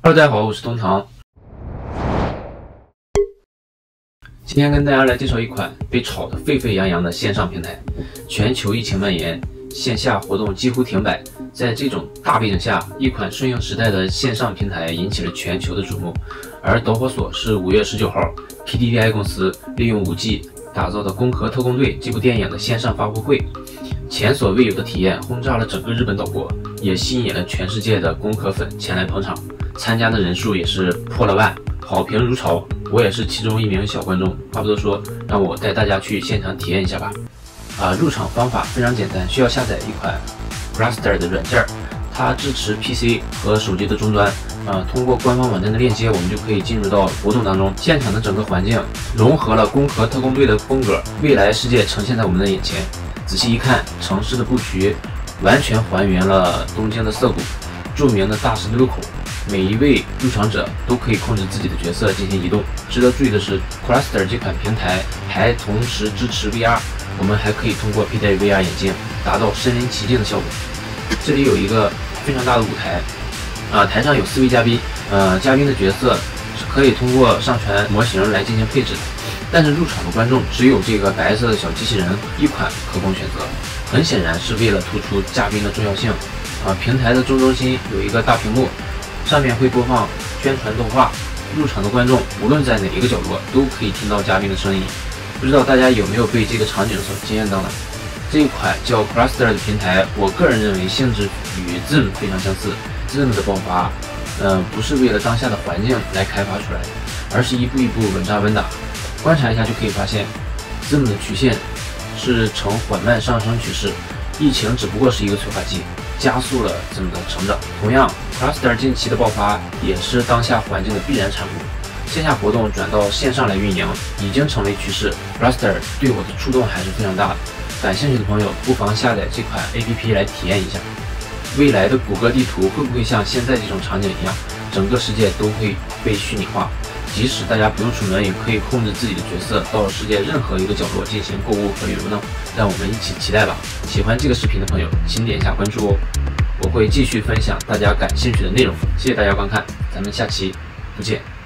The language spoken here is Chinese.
Hello， 大家好，我是东堂。今天跟大家来介绍一款被炒得沸沸扬扬的线上平台。全球疫情蔓延，线下活动几乎停摆，在这种大背景下，一款顺应时代的线上平台引起了全球的瞩目。而导火索是5月19号 ，PDVI 公司利用5G 打造的《攻壳特工队》这部电影的线上发布会，前所未有的体验轰炸了整个日本岛国，也吸引了全世界的攻壳粉前来捧场。参加的人数也是破了万，好评如潮。我也是其中一名小观众。话不多说，让我带大家去现场体验一下吧。入场方法非常简单，需要下载一款 Cluster 的软件，它支持 PC 和手机的终端。通过官方网站的链接，我们就可以进入到活动当中。现场的整个环境融合了《攻壳特工队》的风格，未来世界呈现在我们的眼前。仔细一看，城市的布局完全还原了东京的涩谷，著名的大十字路口。每一位入场者都可以控制自己的角色进行移动。值得注意的是 ，Cluster 这款平台还同时支持 VR， 我们还可以通过佩戴 VR 眼镜达到身临其境的效果。这里有一个非常大的舞台，台上有4位嘉宾，嘉宾的角色是可以通过上传模型来进行配置的。但是入场的观众只有这个白色的小机器人一款可供选择，很显然是为了突出嘉宾的重要性。平台的中心有一个大屏幕。上面会播放宣传动画，入场的观众无论在哪一个角落都可以听到嘉宾的声音。不知道大家有没有被这个场景所惊艳到呢？这一款叫 Cluster 的平台，我个人认为性质与 Zoom 非常相似。Zoom 的爆发，不是为了当下的环境来开发出来的，而是一步一步稳扎稳打。观察一下就可以发现 ，Zoom 的曲线是呈缓慢上升趋势，疫情只不过是一个催化剂。加速了Zoom的成长。同样 ，Cluster 近期的爆发也是当下环境的必然产物。线下活动转到线上来运营，已经成为趋势。Cluster 对我的触动还是非常大的。感兴趣的朋友不妨下载这款 APP 来体验一下。未来的谷歌地图会不会像现在这种场景一样，整个世界都会被虚拟化？即使大家不用出门，也可以控制自己的角色到世界任何一个角落进行购物和旅游呢？让我们一起期待吧！喜欢这个视频的朋友，请点一下关注哦，我会继续分享大家感兴趣的内容。谢谢大家观看，咱们下期不见。